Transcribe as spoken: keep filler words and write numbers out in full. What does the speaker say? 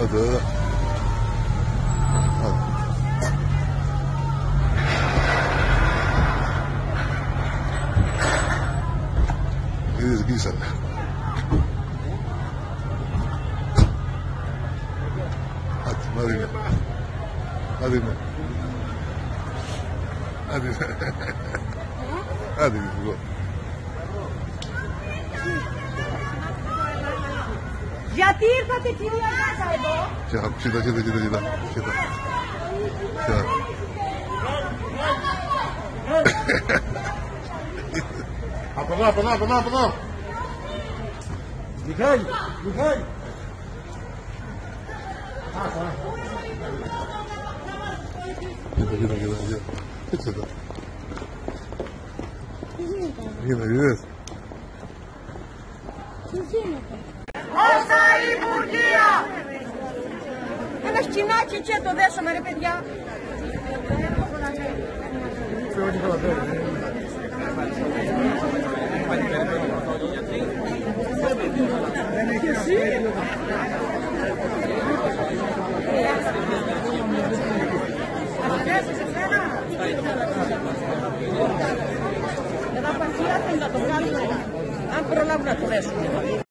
Άντε, εδώ. Είδες, κλείσανε. Άντε, μάδι είναι. Άντε είναι. Άντε είναι. Άντε είναι, εγώ. Γιατί ήρθατε κυρία Γάτα εδώ? Κοίτα, κοίτα, κοίτα, κοίτα, κοίτα. Κοίτα. Από εδώ, από εδώ, από εδώ, από εδώ. Μιχάλη, Μιχάλη. Κοίτα, κοίτα, κοίτα, κοίτα. Έτσι εδώ. Κοίτα, είδες. Όσα Υπουργεία! Ένα σκηνάκι και το δέσαμε ρε παιδιά. Και εσύ? Ένα παχεία θέλει να το βγάλουμε, αν προλάβουν να το δέσουν.